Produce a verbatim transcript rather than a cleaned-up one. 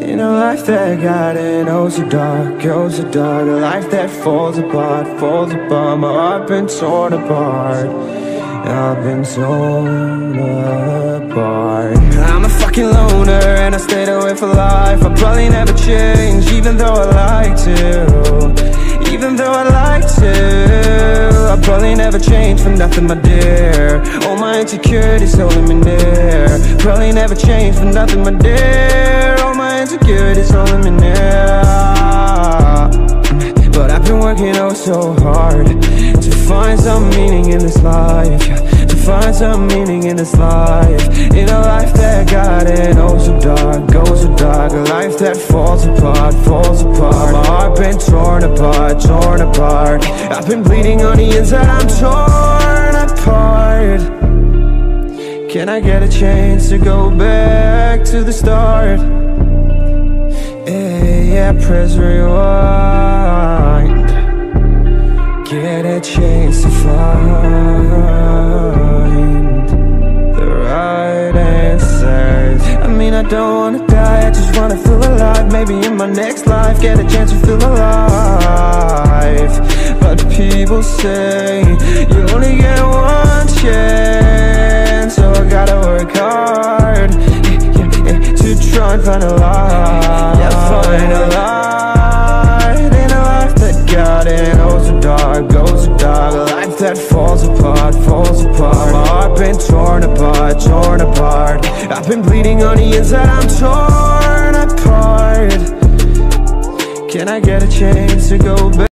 In a life that got in oh so dark, oh so dark. A life that falls apart, falls apart. My heart been torn apart, I've been torn apart. I'm a fucking loner and I stayed away for life. I'll probably never change, even though I like to. Even though I like to, I'll probably never change for nothing, my dear. All my insecurities holding me near. Probably never change for nothing, my dear. All my insecurities holding me near. But I've been working oh so hard to find some meaning in this life, to find some meaning in this life. In a life that got in oh so dark, oh so dark. A life that falls apart, falls apart. My heart been torn apart, torn apart. I've been bleeding on the inside, I'm torn apart. Can I get a chance to go back to the start? Hey, yeah, press rewind. Get a chance to find the right answers. I mean, I don't wanna die, I just wanna feel alive. Maybe in my next life, get a chance to feel alive. But people say you only get one chance, so I gotta work hard, yeah, yeah, yeah, to try and find a light. Yeah, find a light in a life that got in oh so dark, oh so dark. A life that falls apart, falls apart. My heart been torn apart, torn apart. I've been bleeding on the inside, I'm torn apart. Can I get a chance to go back?